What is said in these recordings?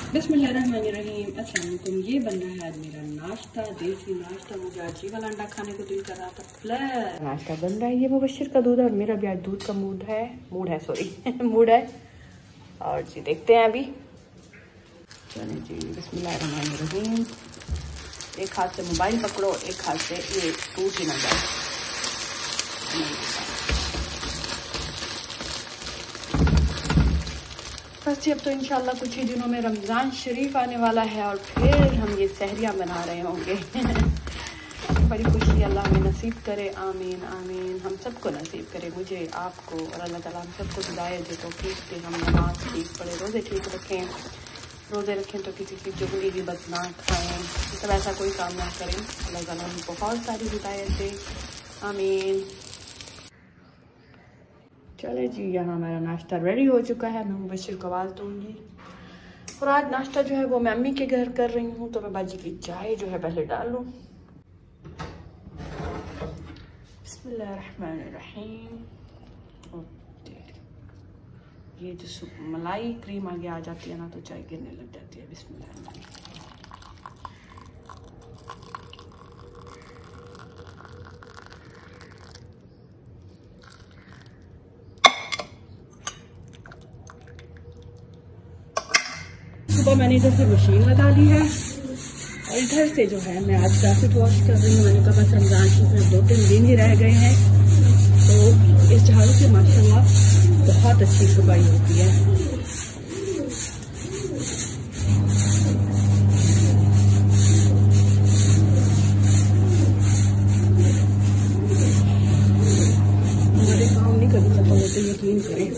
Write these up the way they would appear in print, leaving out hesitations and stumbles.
बिस्मिल्लाहिर्रहमानिर्रहीम। अस्सलाम वालेकुम। ये बन रहा है आज मेरा नाश्ता, देसी नाश्ता। मुझे अजीब वाला अंडा खाने को दिल कर रहा था। प्लस नाश्ता बन रहा है, ये मुबशिर का दूध है और मेरा भी आज दूध का मूड है मूड है। और जी देखते हैं अभी। चलिए जी, बिस्मिल्लाहिर्रहमानिर्रहीम। एक हाथ से मोबाइल पकड़ो, एक हाथ से ये टूट ही ना जाए। बस जी अब तो इंशाल्लाह कुछ ही दिनों में रमज़ान शरीफ आने वाला है और फिर हम ये सहरियाँ बना रहे होंगे। बड़ी खुशी अल्लाह हमें नसीब करे। आमीन आमीन। हम सबको नसीब करे, मुझे, आपको, और अल्लाह ताला हम सबको हिदायत दे, तौफीक दे। हम नमाज ठीक पढ़े, रोज़े ठीक रखें, रोज़े रखें तो किसी की चुगली की बद ना खाएँ, मतलब ऐसा कोई काम ना करें। अल्लाह ताला हमें बहुत सारी हिदायत दे। आमीन। चले जी, यहाँ हमारा नाश्ता रेडी हो चुका है। मैं मुबशिर को आवाज़ दूँगी। और आज नाश्ता जो है वो मैं अम्मी के घर कर रही हूँ, तो मैं बाजी की चाय जो है पहले डाल लूँ। बिस्मिल्लाहिर्रहमानिर्रहीम। ये जो मलाई क्रीम आगे आ जाती है ना तो चाय गिरने लग जाती है। बिस्मिल्लाह। सुबह मैंने इधर से मशीन लगा ली है और इधर से जो है मैं आज ग्राफिक वॉश कर रही हूँ। मैंने कहा बस रमज़ान की सिर्फ 2-3 दिन ही रह गए हैं, तो इस झाड़ू से माशाल्लाह बहुत अच्छी सफाई होती है। हमारे काम नहीं कभी खत्म होते, यकीन करें।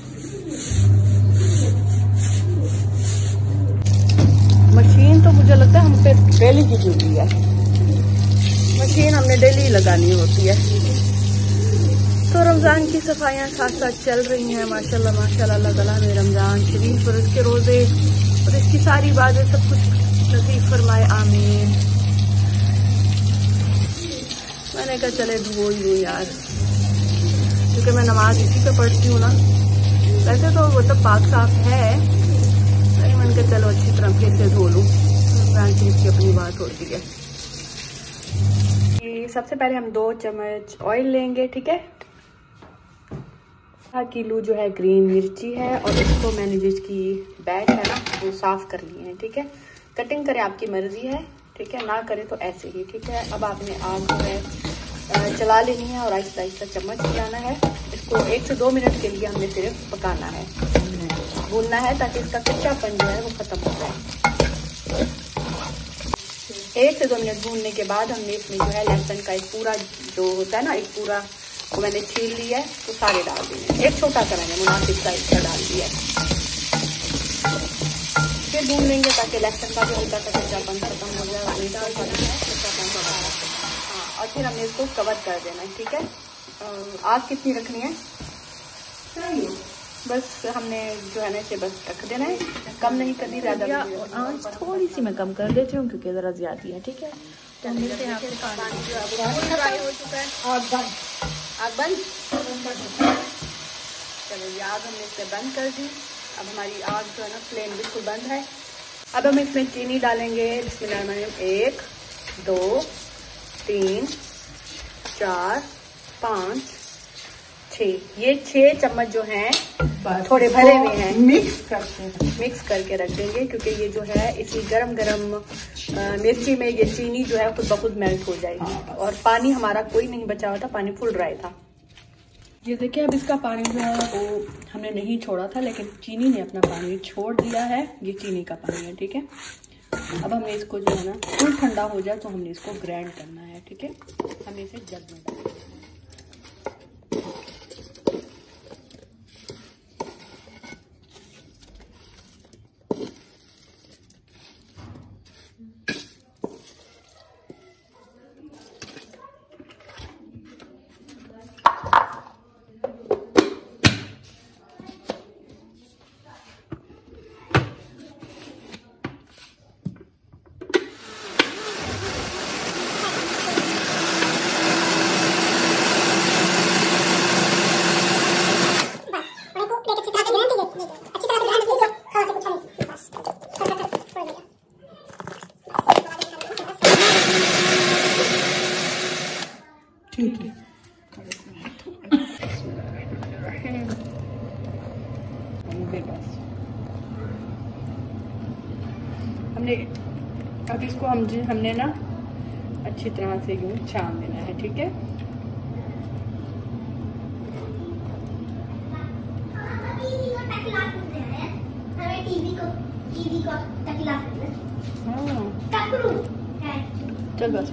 मशीन तो मुझे लगता है हम पे डेली की ड्यूटी है, मशीन हमने डेली लगानी होती है। तो रमज़ान की सफाइयाँ साथ साथ चल रही हैं माशाल्लाह माशाल्लाह। अल्लाह ताला में रमज़ान शरीफ और इसके रोज़े और इसकी सारी बातें सब कुछ नसीब फरमाए। आमीन। मैंने कहा चले धो ही लूँ यार, क्योंकि मैं नमाज इसी पे पढ़ती हूँ ना। वैसे तो वो तो पाक साफ है, मैंने कहा चलो अच्छी तरह फिर से धो लूँ। रमज़ान शरीफ की अपनी बात होती है। सबसे पहले हम 2 चम्मच ऑयल लेंगे, ठीक है। 1 किलो जो है ग्रीन मिर्ची है और इसको मैंने जिसकी बैग है ना वो साफ कर ली है, ठीक है। कटिंग करें आपकी मर्जी है, ठीक है, ना करें तो ऐसे ही, ठीक है। अब आपने आग जो है चला लेनी है और आहिस्ता आहिस्ता चम्मच हिलाना है। इसको 1 से 2 मिनट के लिए हमने सिर्फ पकाना है, भूनना है, ताकि इसका कच्चापन जो है वो खत्म हो जाए। 1 से 2 मिनट भूनने के बाद हमने इसमें जो है लहसुन का एक पूरा जो होता है ना, एक पूरा वो मैंने छील लिया है, तो सारे डाल दिए। एक छोटा सा मैंने मुनासिब साइज का डाल दिया है। फिर भून लेंगे ताकि लहसुन का भी हल्का सा कच्चापन खत्म हो जाए। हाँ, और फिर हमने इसको कवर कर देना है, ठीक है। आग कितनी रखनी है? बस हमने जो है ना इसे बस रख देना है, कम नहीं करनी, ज़्यादा। आँच थोड़ी सी मैं कम कर देती हूँ क्योंकि ज़रा ज़्यादा है, ठीक है। तो पानी जो है फ्राई हो चुका है। आग बंद। चलो ये आग हमने इससे बंद कर दी। अब हमारी आग जो है ना फ्लेम बिल्कुल बंद है। अब हम इसमें चीनी डालेंगे। बिस्मिल्लाह। 1 2 3 4 5 6, ये 6 चम्मच जो हैं थोड़े भरे हुए हैं, मिक्स करके रख देंगे, क्योंकि ये जो है इसी गरम मिर्ची में ये चीनी जो है खुद ब खुद मेल्ट हो जाएगी। और पानी हमारा कोई नहीं बचा हुआ था, पानी फुल ड्राई था। ये देखिए अब इसका पानी जो है वो हमने नहीं छोड़ा था, लेकिन चीनी ने अपना पानी छोड़ दिया है। ये चीनी का पानी है, ठीक है। अब हमने इसको जो है ना फुल ठंडा हो जाए तो हमने इसको ग्राइंड करना है, ठीक है। हमने इसे जग में डालना है। अब इसको हमने ना अच्छी तरह से यूं छान देना है, ठीक है। चल बस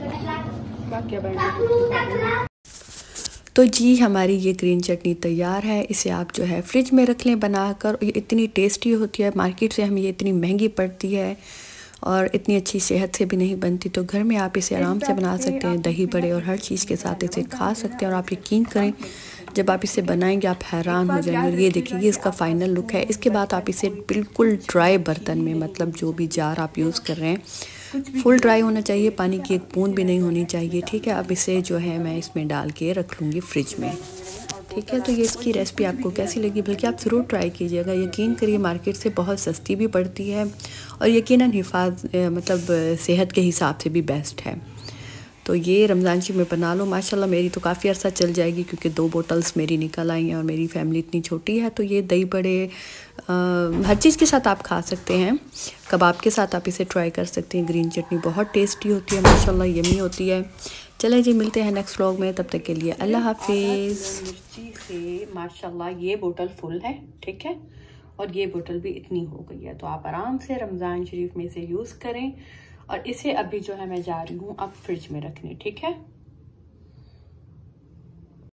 तो जी हमारी ये ग्रीन चटनी तैयार है। इसे आप जो है फ्रिज में रख लें बनाकर। ये इतनी टेस्टी होती है, मार्केट से हमें ये इतनी महंगी पड़ती है और इतनी अच्छी सेहत से भी नहीं बनती। तो घर में आप इसे आराम से बना सकते हैं, दही बड़े और हर चीज़ के साथ इसे खा सकते हैं। और आप यकीन करें जब आप इसे बनाएंगे आप हैरान हो जाएंगे। ये देखिए, ये इसका फाइनल लुक है। इसके बाद आप इसे बिल्कुल ड्राई बर्तन में, मतलब जो भी जार आप यूज़ कर रहे हैं, फुल ड्राई होना चाहिए, पानी की एक बूंद भी नहीं होनी चाहिए, ठीक है। अब इसे जो है मैं इसमें डाल के रख लूँगी फ्रिज में, ठीक है। तो ये इसकी रेसिपी आपको कैसी लगी, बल्कि आप ज़रूर ट्राई कीजिएगा। यकीन करिए मार्केट से बहुत सस्ती भी पड़ती है और यकीनन मतलब सेहत के हिसाब से भी बेस्ट है। तो ये रमज़ान शरीफ में बना लो। माशाल्लाह मेरी तो काफ़ी अर्सा चल जाएगी क्योंकि 2 बोतल्स मेरी निकल आई हैं और मेरी फैमिली इतनी छोटी है। तो ये दही बड़े हर चीज़ के साथ आप खा सकते हैं। कबाब के साथ आप इसे ट्राई कर सकते हैं। ग्रीन चटनी बहुत टेस्टी होती है, माशाल्लाह यमी होती है। चलें जी, मिलते हैं नेक्स्ट व्लॉग में, तब तक के लिए अल्लाह हाफिज़। मिर्ची से माशाल्लाह ये बोतल फुल है, ठीक है, और ये बोतल भी इतनी हो गई है। तो आप आराम से रमज़ान शरीफ में इसे यूज़ करें। और इसे अभी जो है मैं जा रही हूँ अब फ्रिज में रखने, ठीक है।